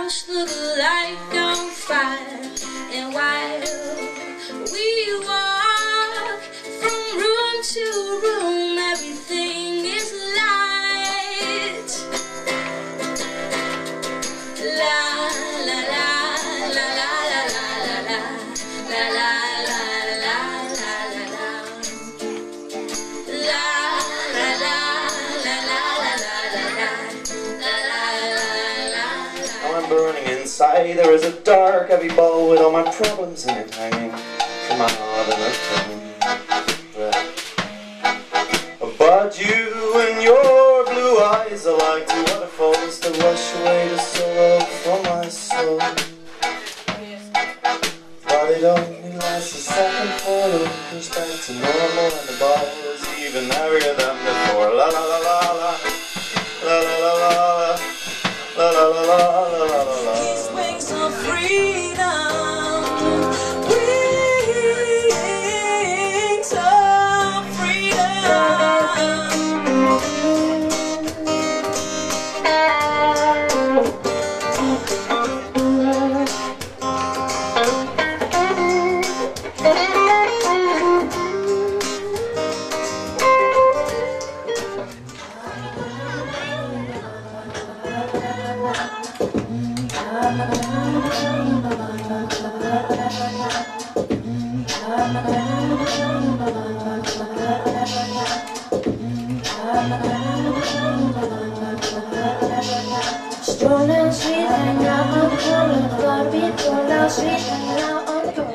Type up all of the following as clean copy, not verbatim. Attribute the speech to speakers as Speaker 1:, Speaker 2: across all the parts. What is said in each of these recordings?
Speaker 1: house look like on fire, and while we walk from room to room, everything is light. La la la la la la la la la la la la la la la. La la la la la la la la la.
Speaker 2: I'm burning inside. There is a dark, heavy ball with all my problems in it hanging from my heart and a but you and your blue eyes are like two waterfalls that wash away the sorrow from my soul. But it only lasts a second for it goes back to normal, and the ball is even heavier than before. La la la la la, la la la la, la la la la la la la la.
Speaker 1: These wings of freedom, wings of freedom.
Speaker 3: Stroll down the street, hang out on the corner. Gotta be going down the street, hanging out on the corner.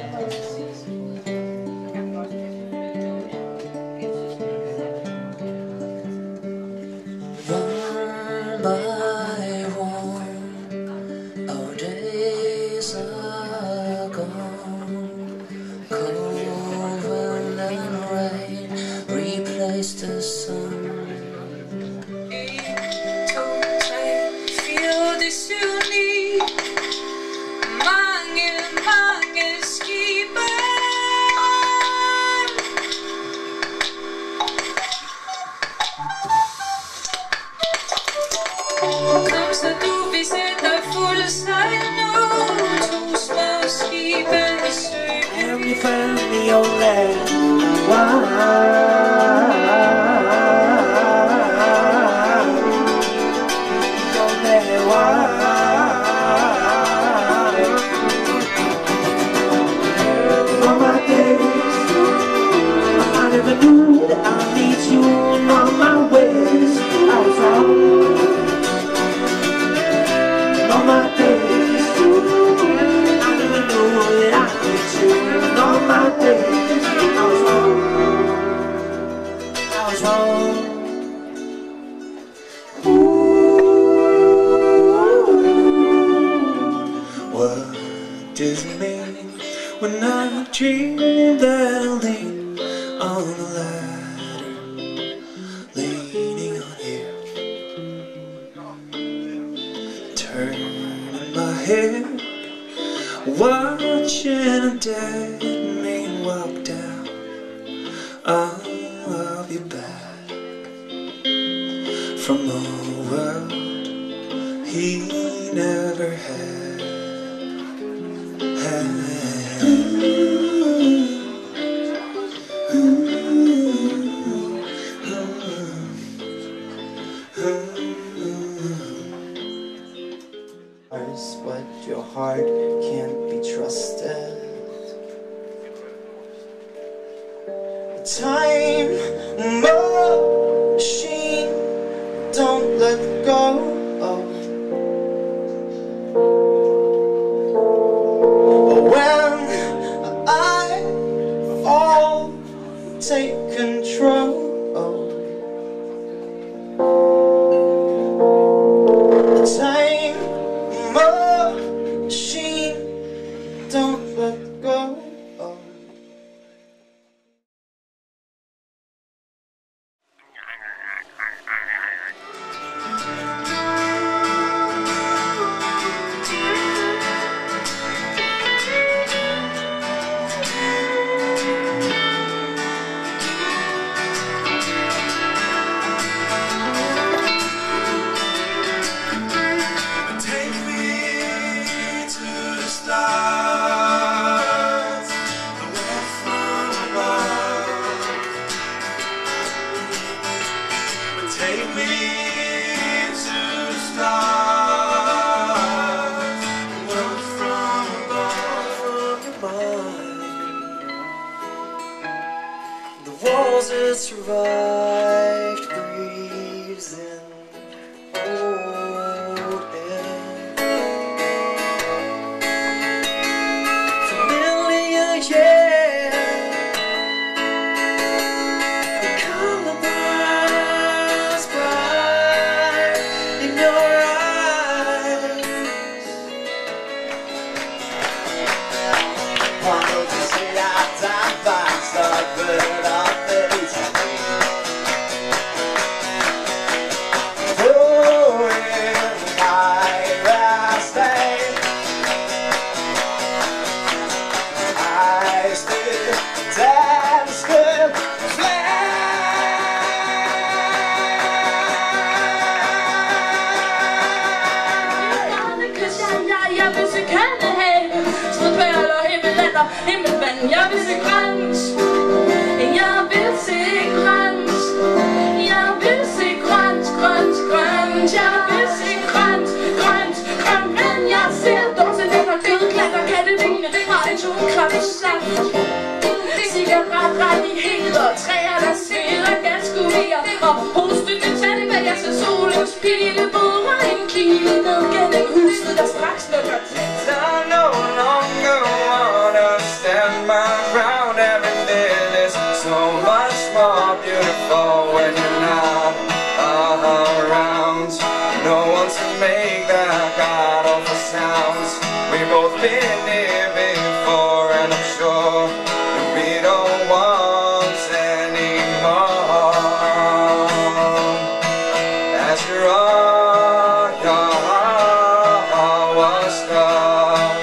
Speaker 4: One by one, our days are gone. Cold and rain replaced the sun.
Speaker 1: Så du vil sætte dig fuld sejl nu. To små skibe i søen.
Speaker 4: And we found the old land. On my days, I never knew that I need you in all my ways. I was wrong. On my days, I never knew that I need you in all my days. I was wrong. I was wrong. What does it mean when I dream that I'll lean on the ladder, leaning on you, turning my head, watching a dead man walk down? I'll be back from a world he never had.
Speaker 2: But your heart can't be trusted. Time machine, don't let go. When I fall, take control. Time machine, don't let go.
Speaker 4: Take me to the stars, words from above your mind. The walls that survived breathes in old air. Familiar, yeah. The color burns bright in your eyes. Why don't you say that time fine, start burning our faces?
Speaker 1: Jeg vil se grønt, jeg vil se grønt, jeg vil se grønt, grønt, grønt, jeg vil se grønt, grønt, grønt, men jeg ser dårligt lækker kødklatter, kattevingene har en atomkraftsaft. Cigaretrettigheder, træer der sveder, gaskuvier og hostende tandemæger, så solens pile borer en kile ned gennem huset, der straks lukker til.
Speaker 4: I no longer wanna stand my ground. Every day is so much more beautiful when you're not around. No one to make that god awful sounds. We've both been here before, and I'm sure that we don't want any more. As you're all was done.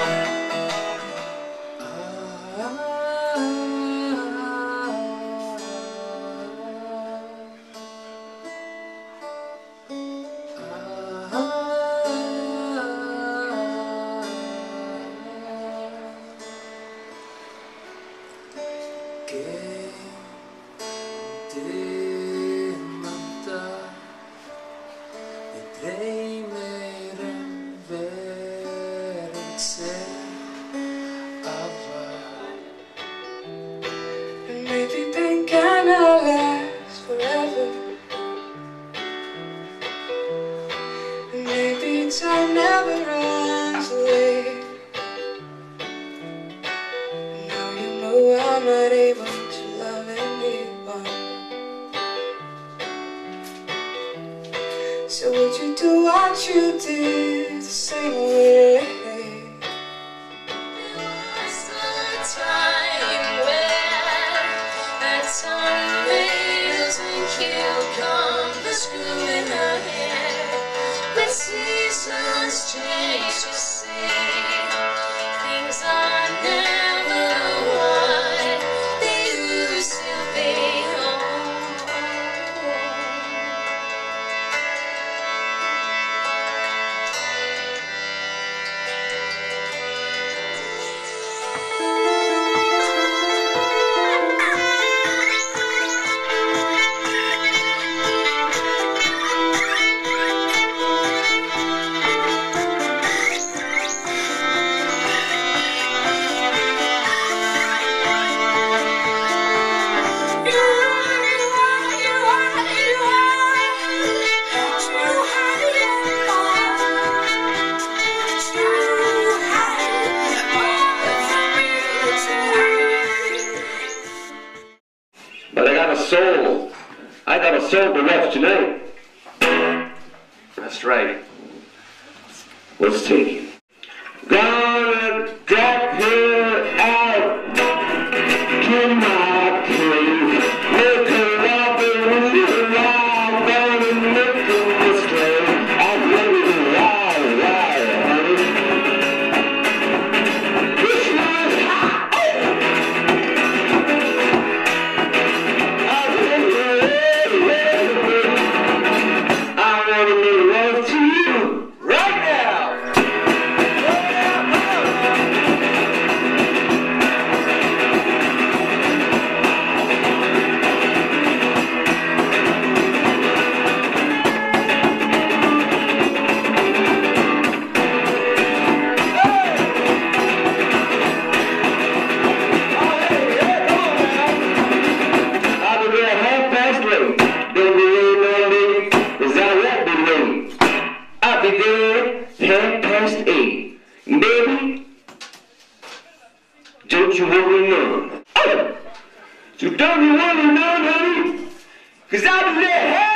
Speaker 1: Maybe pain cannot last forever. Maybe time never runs late. Now you know I'm not able to love anyone. So would you do what you did the same way?
Speaker 3: Seasons change, you say things are never what they used to be.
Speaker 5: But I got a soul. I got a soul to left tonight. That's right. Let's take it. Gonna drop here out to my cave. Make a robber with your ride, gonna make a mistake. I'm ready to ride, honey. This one's hot. I wanna make love to you right now. you want to know. Oh! So don't you want to know, honey? 'Cause I was there.